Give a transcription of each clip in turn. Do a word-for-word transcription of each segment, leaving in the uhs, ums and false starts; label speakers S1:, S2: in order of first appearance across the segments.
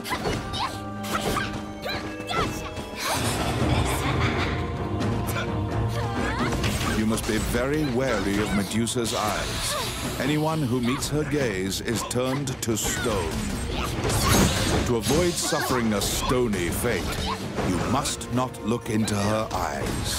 S1: You must be very wary of Medusa's eyes. Anyone who meets her gaze is turned to stone. To avoid suffering a stony fate, you must not look into her eyes.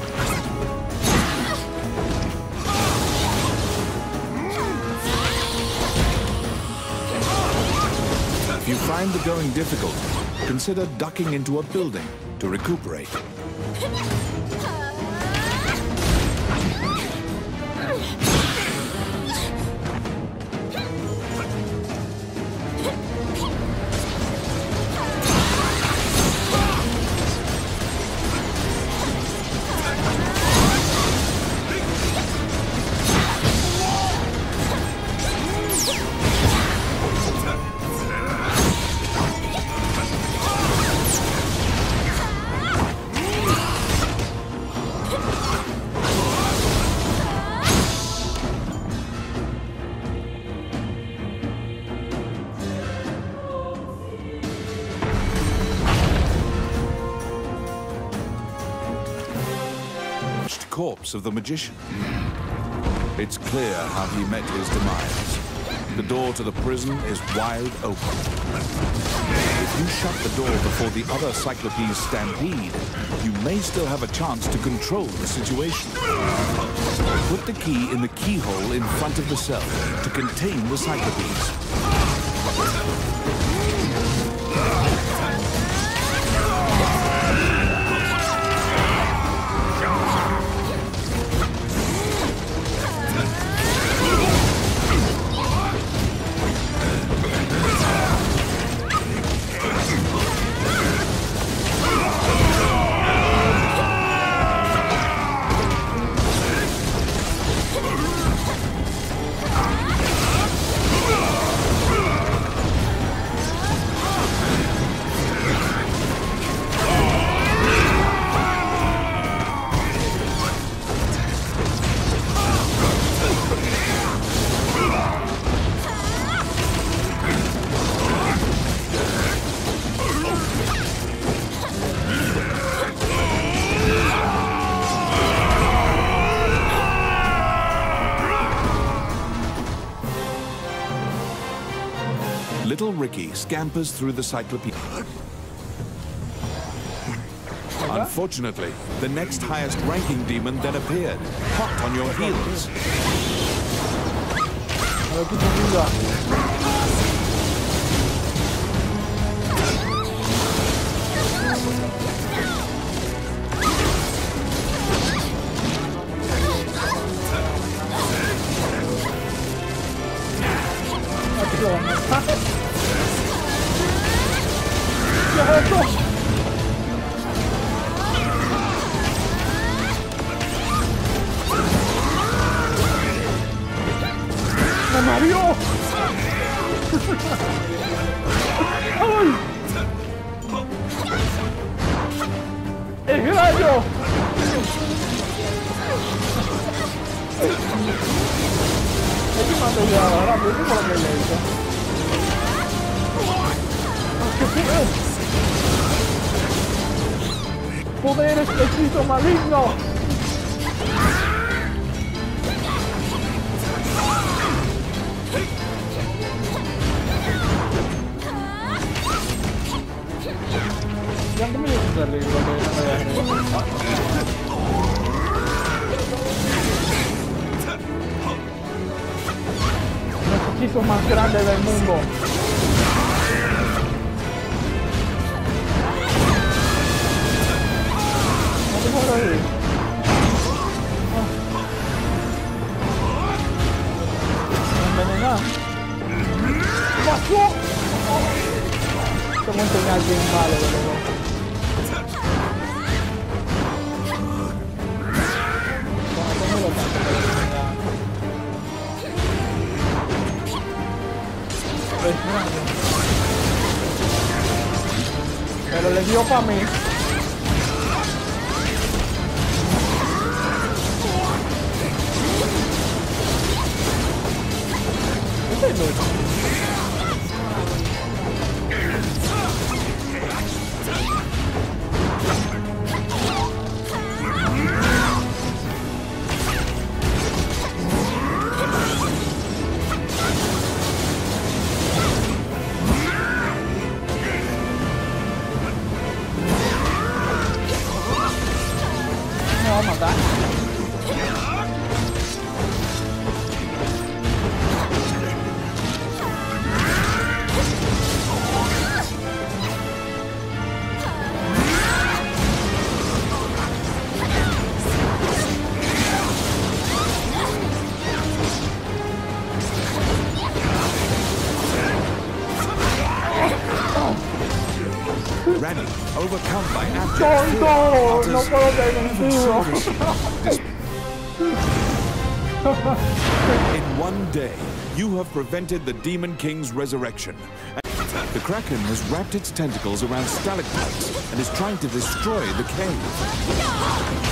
S1: If you find the going difficult, consider ducking into a building to recuperate. Corpse of the magician. It's clear how he met his demise. The door to the prison is wide open. If you shut the door before the other Cyclopes stampede, you may still have a chance to control the situation. Put the key in the keyhole in front of the cell to contain the Cyclopes. Little Ricky scampers through the Cyclopean. Unfortunately, the next highest ranking demon then appeared, hot on your heels.
S2: Mario! ¡Ay! ¡El gallo! Es que me ha peleado ahora, pero ¿cómo lo que le he hecho? ¡Qué poder! ¡Poder hechizo maligno! Yang me gusta el libro el hechizo más grande del mundo. No te puedo ir. Envenenar. ¡Pasó! Como enseñar bien malo de luego. Pero le dio para mí. Este es loco.
S1: Rani, overcome by abject
S2: tonto,
S1: fear,
S2: no
S1: utters,
S2: puedo ser contigo.
S1: Dis- In one day, you have prevented the Demon King's resurrection. The Kraken has wrapped its tentacles around stalagmites and is trying to destroy the cave.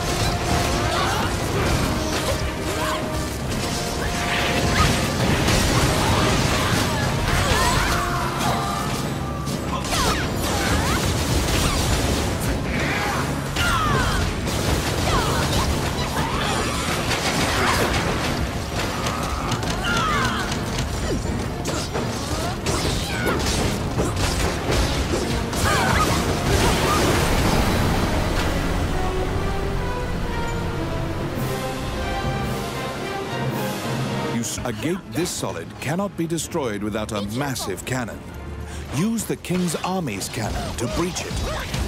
S1: A gate this solid cannot be destroyed without a massive cannon. Use the King's Army's cannon to breach it.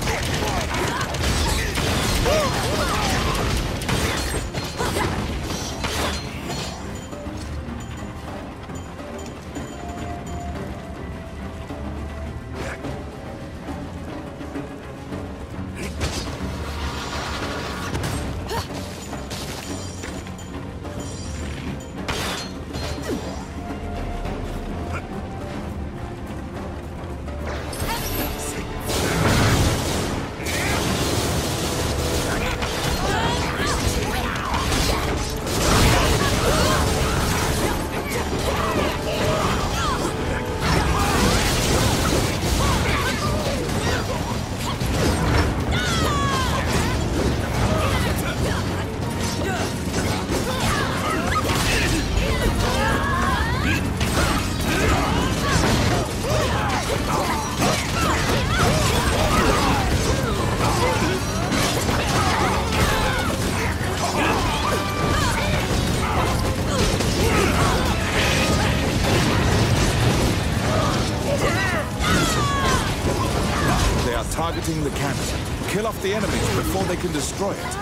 S1: Targeting the cannon. Kill off the enemies before they can destroy it.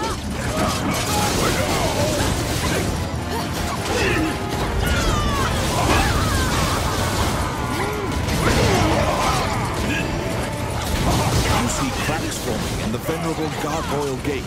S1: You see cracks forming in the venerable Gargoyle Gate.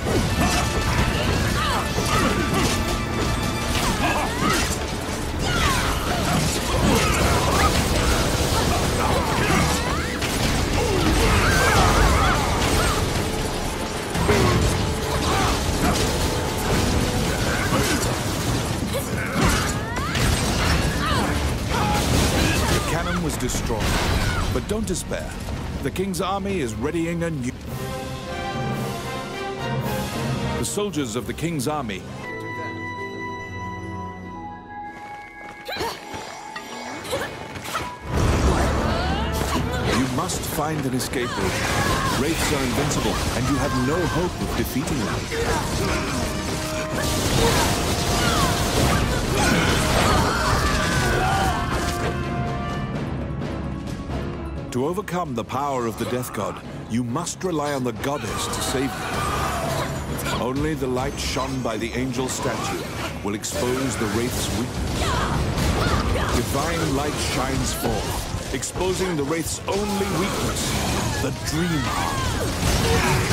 S1: Was destroyed. But don't despair. The King's army is readying a new... The soldiers of the King's army... You must find an escape route. Wraiths are invincible, and you have no hope of defeating them. To overcome the power of the Death God, you must rely on the goddess to save you. Only the light shone by the angel statue will expose the Wraith's weakness. Divine light shines forth, exposing the Wraith's only weakness, the Dream Heart.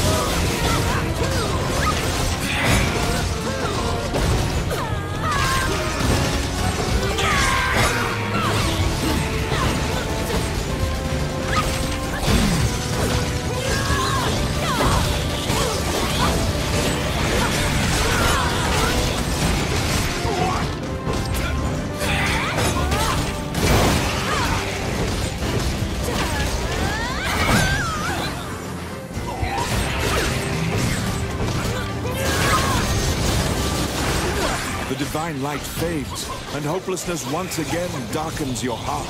S1: The divine light fades, and hopelessness once again darkens your heart.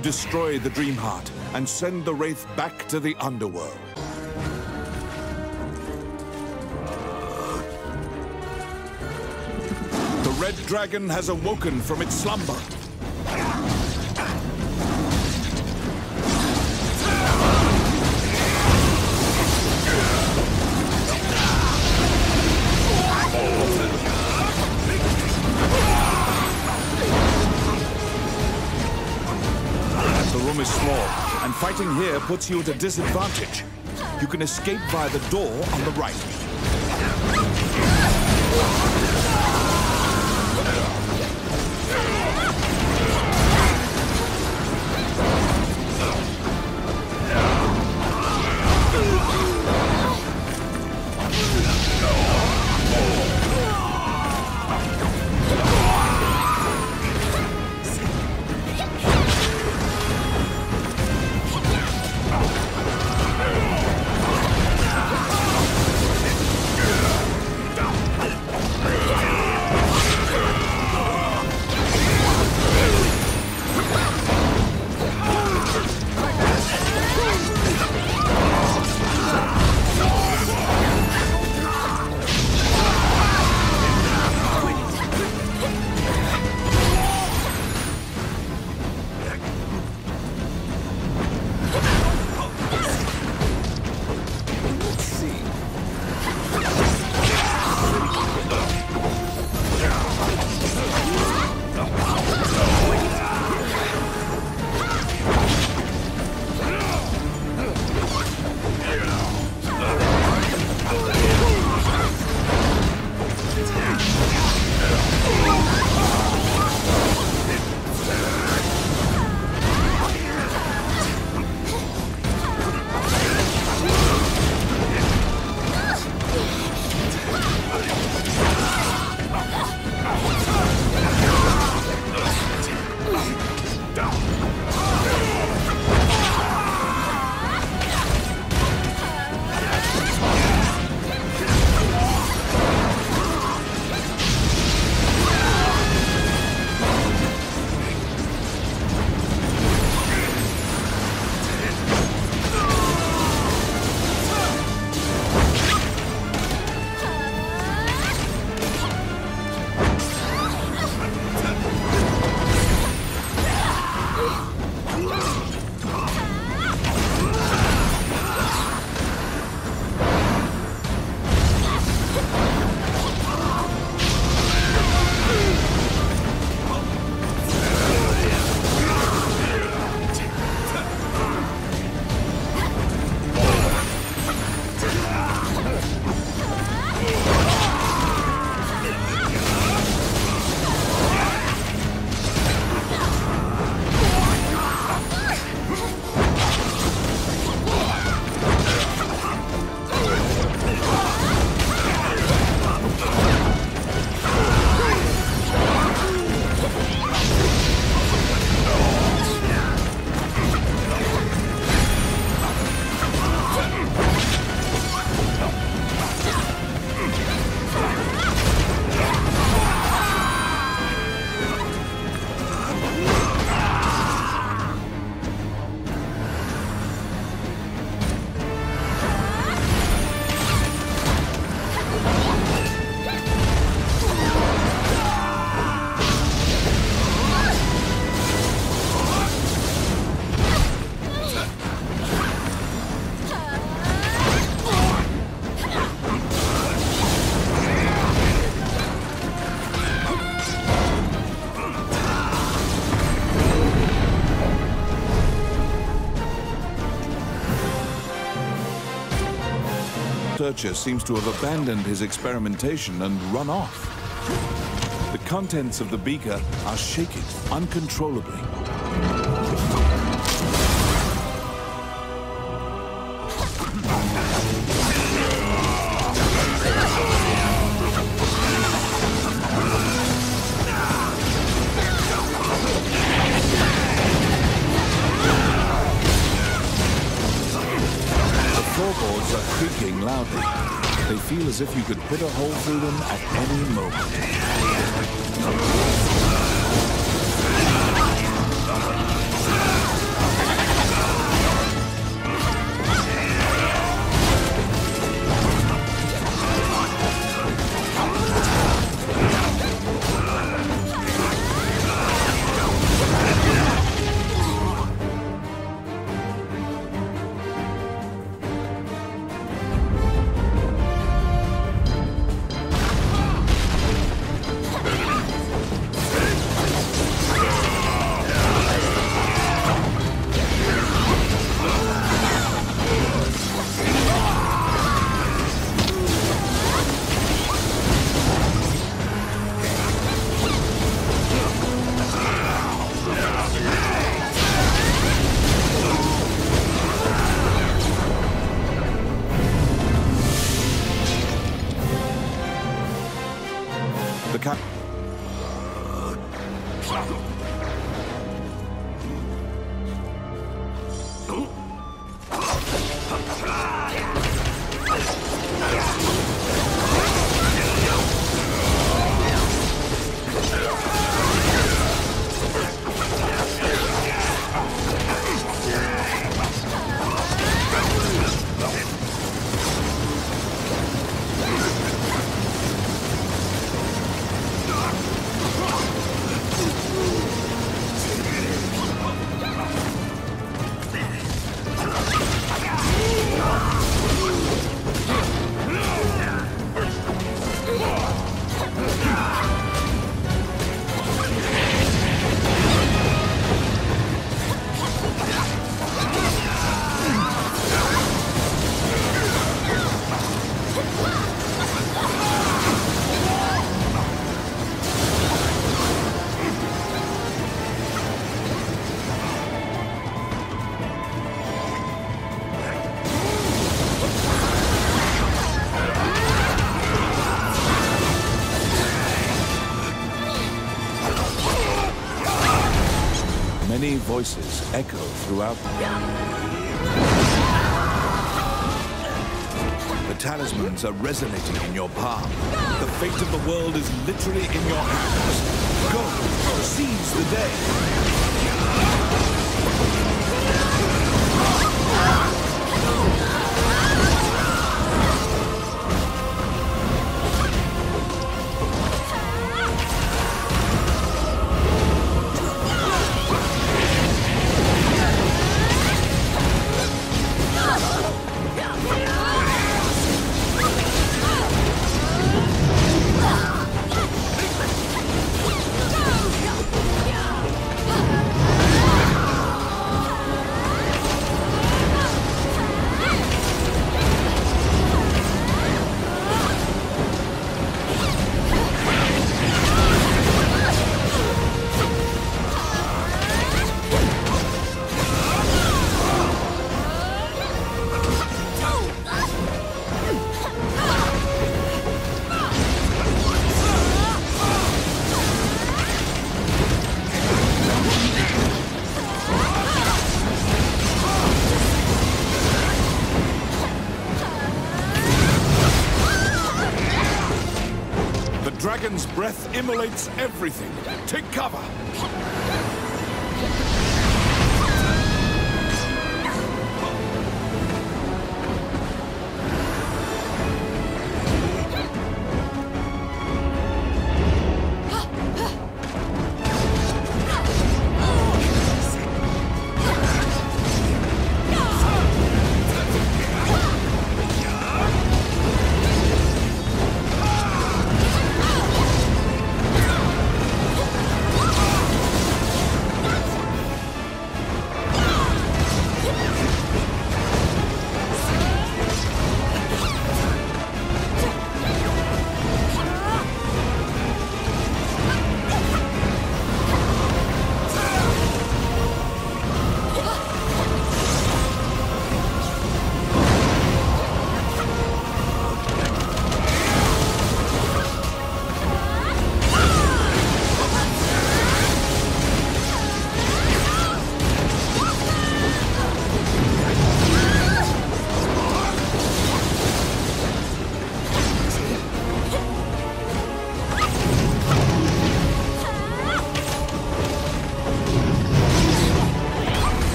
S1: You destroy the Dream Heart and send the Wraith back to the underworld. The Red Dragon has awoken from its slumber. The room is small, and fighting here puts you at a disadvantage. You can escape via the door on the right. Searcher seems to have abandoned his experimentation and run off. The contents of the beaker are shaking uncontrollably. Floorboards are creaking loudly. They feel as if you could put a hole through them at any moment. Many voices echo throughout. The talismans are resonating in your palm. The fate of the world is literally in your hands. Go, seize the day. The dragon's breath immolates everything. Take cover!